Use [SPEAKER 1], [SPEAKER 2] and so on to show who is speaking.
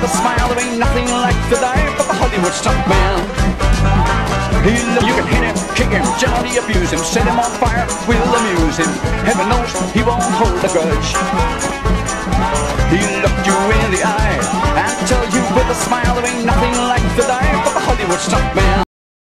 [SPEAKER 1] a smile, there ain't nothing like the life of a Hollywood stuntman. You can hit him, kick him, gently abuse him, set him on fire, we'll amuse him. Heaven knows he won't hold a grudge. He looked you in the eye and tell you with a smile, there ain't nothing like the life of a Hollywood stuntman.